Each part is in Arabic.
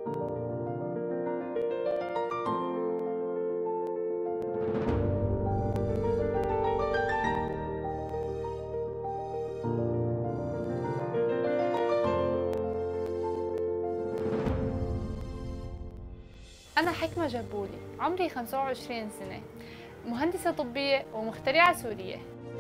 أنا حكمة جبولي، عمري 25 سنة، مهندسة طبية ومخترعة سورية.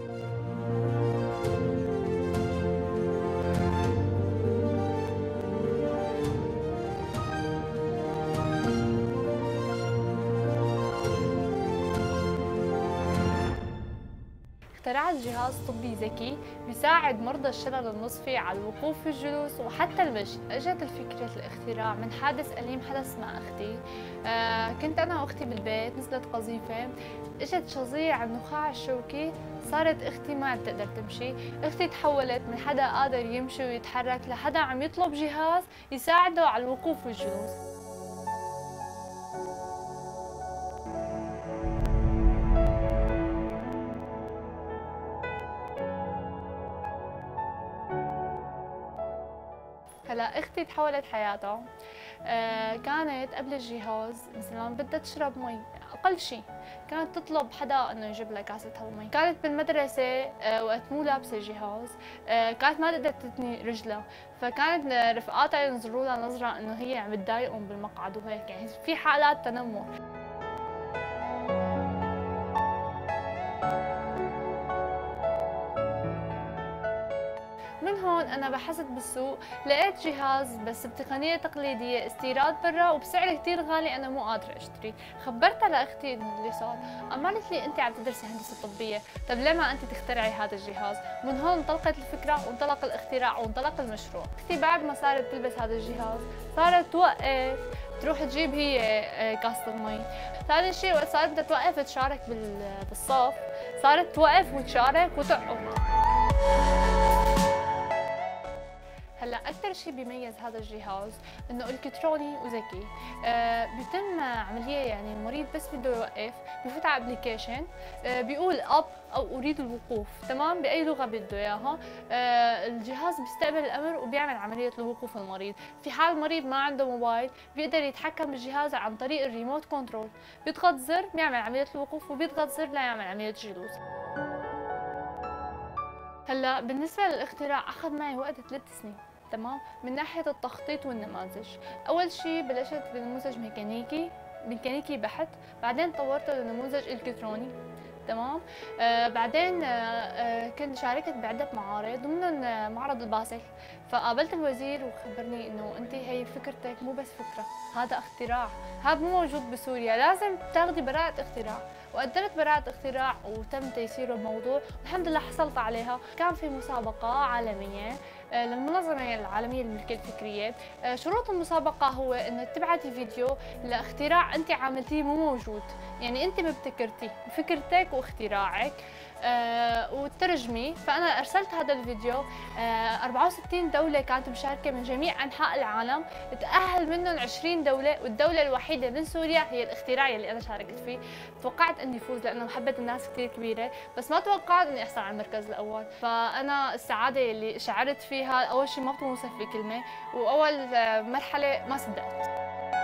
اخترعت جهاز طبي ذكي بيساعد مرضى الشلل النصفي على الوقوف في الجلوس وحتى المشي. اجت الفكرة الاختراع من حادث أليم حدث مع أختي. كنت أنا وأختي بالبيت، نزلت قذيفة، اجت شظيع النخاع الشوكي، صارت اختي ما عم تقدر تمشي. اختي تحولت من حدا قادر يمشي ويتحرك لحدا عم يطلب جهاز يساعده على الوقوف والجلوس. هلا اختي تحولت حياتها. كانت قبل الجهاز مثلا بدها تشرب مي، اقل شيء كانت تطلب حدا انه يجيب لها كاسه هالمي. كانت بالمدرسه وقت مو لابسه جهاز كانت ما تقدر تتني رجلها، فكانت رفقاتها ينظروا لها نظره انه هي عم تضايقهم بالمقعد وهيك، يعني في حالات تنمر. من هون أنا بحثت بالسوق، لقيت جهاز بس بتقنية تقليدية استيراد برا وبسعر كتير غالي، أنا مو قادرة أشتري. خبرتها لأختي اللي صار، قالت لي أنت عم تدرسي هندسة طبية، طب ليه ما أنت تخترعي هذا الجهاز؟ من هون انطلقت الفكرة وانطلق الاختراع وانطلق المشروع. أختي بعد ما صارت تلبس هذا الجهاز صارت توقف تروح تجيب هي كاسة المي. ثاني شيء وقت صارت بدها توقف تشارك بالصف، صارت توقف وتشارك وتقعد. هلا اكثر شيء بيميز هذا الجهاز انه الكتروني وذكي. بيتم عمليه، يعني المريض بس بده يوقف بفوت على ابلكيشن بيقول اب او اريد الوقوف، تمام، باي لغه بده اياها. الجهاز بيستقبل الامر وبيعمل عمليه الوقوف المريض. في حال المريض ما عنده موبايل بيقدر يتحكم بالجهاز عن طريق الريموت كنترول، بيضغط زر بيعمل عمليه الوقوف وبيضغط زر ليعمل عمليه الجلوس. هلا بالنسبه للاختراع اخذ معي وقت 3 سنين، تمام، من ناحيه التخطيط والنماذج. اول شيء بلشت بنموذج ميكانيكي بحت، بعدين طورته لنموذج الكتروني، تمام. بعدين كنت شاركت بعده معارض ومنهم معرض الباسل، فقابلت الوزير وخبرني انه انت هي فكرتك مو بس فكره، هذا اختراع، هذا مو موجود بسوريا، لازم تاخذي براءة اختراع. وقدمت براءة اختراع وتم تيسير الموضوع والحمد لله حصلت عليها. كان في مسابقة عالمية للمنظمة العالمية للملكية الفكرية. شروط المسابقة هو انه تبعتي فيديو لاختراع انت عملتيه مو موجود، يعني انت مبتكرتيه فكرتك واختراعك، وترجمي. فانا ارسلت هذا الفيديو. 64 دولة كانت مشاركة من جميع انحاء العالم، تأهل منهم 20 دولة، والدولة الوحيدة من سوريا هي الاختراع اللي انا شاركت فيه. توقعت اني فوز لانه محبة الناس كثير كبيرة، بس ما توقعت اني احصل على المركز الاول. فانا السعادة اللي شعرت فيها اول شيء ما بتوصف بكلمة، واول مرحلة ما صدقت.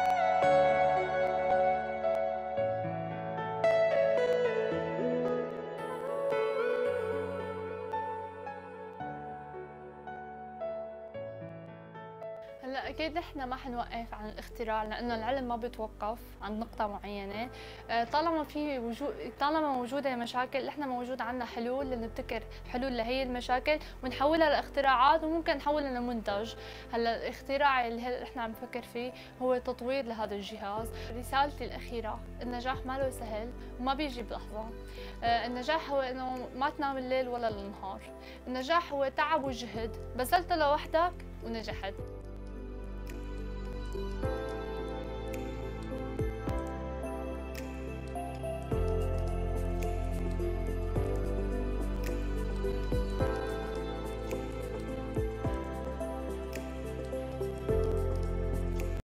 هلا اكيد نحن ما حنوقف عن الاختراع، لانه العلم ما بيتوقف عند نقطة معينة. طالما موجودة مشاكل نحن موجود عندنا حلول، لنبتكر حلول لهي المشاكل ونحولها لاختراعات وممكن نحولها لمنتج. هلا الاختراع اللي نحن عم نفكر فيه هو تطوير لهذا الجهاز. رسالتي الأخيرة، النجاح ما له سهل وما بيجي بلحظة. النجاح هو انه ما تنام الليل ولا النهار. النجاح هو تعب وجهد بذلته لوحدك ونجحت.